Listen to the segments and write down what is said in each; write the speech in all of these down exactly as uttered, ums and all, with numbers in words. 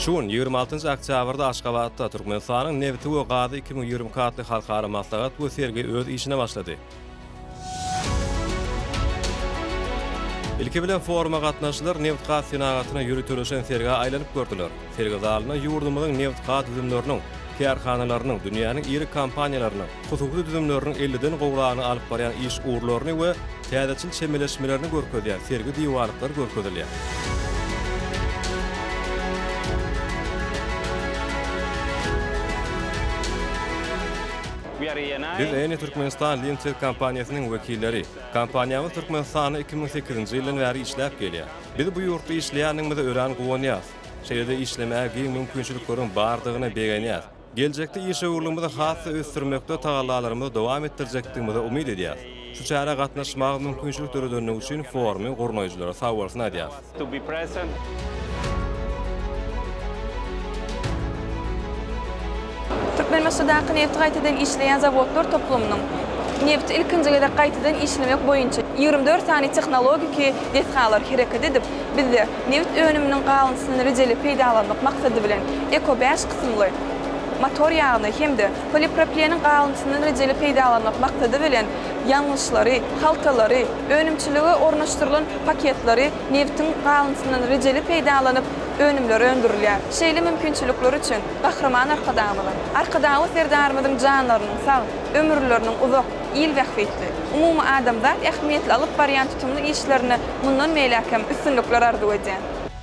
Şuun ýygrimi altynjy oktýabrda Aşgabatda Türkmenistanyň Neft we Gazy iki ming ýygrimi katly halkara maslahat we sergi öz işine başlady. İlki bilen foruma gatnaşylar neft gaz synagatyna ýürütülýän serge aýlanyp gördüler. Serge zalyna ýurdumyzyň neft gaz düzümleriniň, karhanalarynyň, dünýäniň iri kompaniýalarynyň, hususy düzümleriniň elliden gowrany alyp barýan iş uğurlaryny we täzeçil çemeleşmelerini görkezýän sergi diýwarlyklar görkezilýär. Biz Eni Türkmenistan Limset kampaniýasynyň wekilleri. Kampaniýamyz Türkmenistanyň iki ming sekizinji ýyldan bäri işläp gelýär. Biz bu ýurtda işleýänimizi ören gowanýas. Şeýle işlemäge mümkinçiliklerin bardygyny begenýär. Geljekde iş uğurlygymyzy hasy ösdürmekde tagallalarymyzy dowam etdirjekdigimizi umyt edýär. Şu çara gatnaşmak mümkinçilikleri dönmek üçin forumy gurmaýjylara sag bolsun edýär. Türkmen Mesudakı neft gaýtadan işleýän zawodlar toplumynyň neft ilkinjigede gaýtadan işlemek boýunça ýygrimi dört tane tehnologiki detgalar hereket edip bizde neft önüminiň galynsyny rejeli peýdalanmak maksady bilen eko beş kysymly motor ýagyny hemde polipropileniň galynsyny rejeli peýdalanmak maksady bilen ýangyşlary, halkalary, önümçiligi ornaşdyrylan paketlary neftiň galynsyny rejeli peýdalanyp önümler öndürilýär. Şeýle mümkinçilikler üçin gahrman arkadamylar. Arkadawy serdarymyň janlarynyň sag, ömürleriniň uzak, ýyl wagtly, umumy adamzat ähmiýetli alyp barýan tutumly işlerini mundan meýläkem üstünlikler arzu edýär.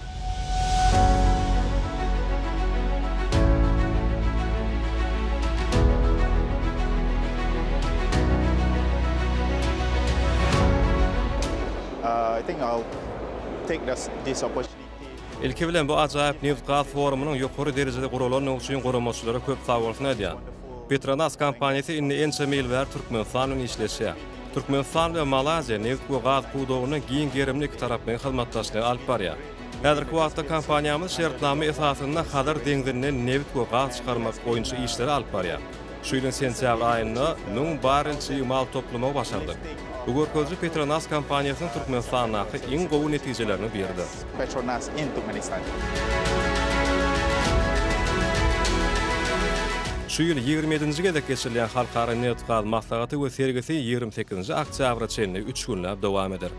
I think I'll take this, this opportunity. İlki bilen bu ajaýyp neft gaz forumunyň ýokary derejede gurulanyny üçin guramaçylara köp sag bolsun edýär. Petronas kompaniýasy inni ençe meýil bäri Türkmenistanyň işleşýär. Türkmenistan we Malaziýa neft we gaz puwdugyny giň gerimli iki tarapyň hyzmatdaşlygy alyp barýar. Häzirki wagtda kompaniýamyz şertnama esasynda Hadar deňzinden neft we gaz çykarmak boýunça işleri alyp barýar. Şu ýylyň sentýabr aýynda ming barrel mal toplamagy başardy. Bu görkezli Petronas kompaniýasynyň Türkmenistanyňky iň gowy netijelerini berdi. Petronas in Turkmenistan. Şu ýyl ýygrimi ýedinji gedek geçirilýän halkara neft gaz maslahaty we sergisi ýygrimi sekizinji oktýabra çenli üç günläp dowam eder.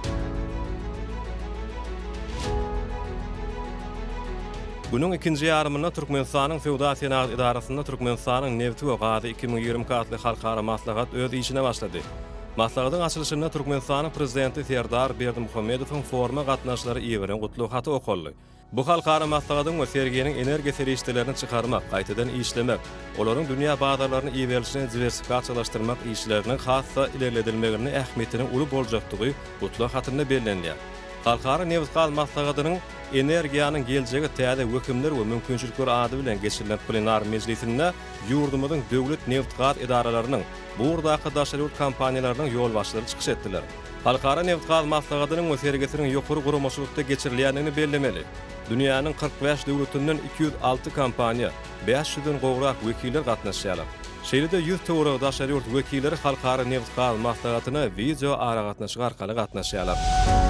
Bunun ikinji ýarymynda Türkmenistanyň Sowda Senat idarasynda Türkmenistanyň neft we gazy iki ming ýygrimi katly halkara maslahat öz işine başlady. Maslahatyň açylşynda Türkmenistanyň prezidenti Serdar Berdimuhammedowyň foruma gatnaşlary ýewren gutluk haty okuldy. Bu halkara maslahatyň we serginiň energiýa serişdelerini çykarmak, gaýtadan işlemek, olaryň dünýä bazarlaryny ýewelşine diversifikasiýalaşdyrmak işleriniň hassa ilerledilmegini ähmiýetiniň uly boljakdygy gutluk hatyna bellenýär. Halkara neft gaz maslahatynyň energiýanyň geljegi täze hökümler we mümkinçilikler ady bilen geçirilen plenar mejlisinde ýurdumyzyň döwlet neft gaz idaralarynyň burdaky daşary kompaniýalarynyň ýol başçylary çykyş etdiler. Halkara neft gaz maslahatynyň we sergisiniň ýokary guramaçlykda geçirilýänini bellemeli. Dünýäniň kırk beş döwletinden iki yüz altı kompaniýa, beş ýüzden gowrak wekiller gatnaşýarlar. Şeýle-de ýüz töwrek daşary wekilleri halkara neft gaz maslahatyna video ara gatnaşyk arkaly gatnaşýarlar.